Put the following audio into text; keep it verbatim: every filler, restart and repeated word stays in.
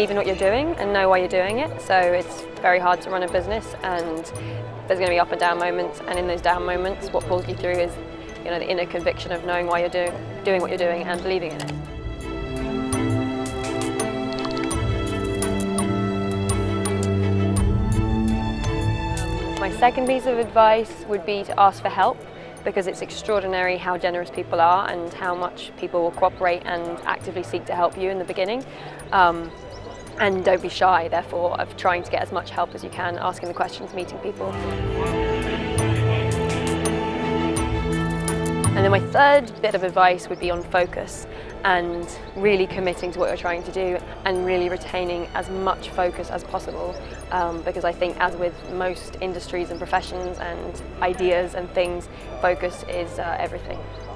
believe in what you're doing and know why you're doing it. So it's very hard to run a business, and there's going to be up and down moments, and in those down moments what pulls you through is, you know, the inner conviction of knowing why you're doing, doing what you're doing and believing in it. My second piece of advice would be to ask for help, because it's extraordinary how generous people are and how much people will cooperate and actively seek to help you in the beginning. Um, and don't be shy, therefore, of trying to get as much help as you can, asking the questions, meeting people. And then my third bit of advice would be on focus and really committing to what you're trying to do and really retaining as much focus as possible, um, because I think, as with most industries and professions and ideas and things, focus is uh, everything.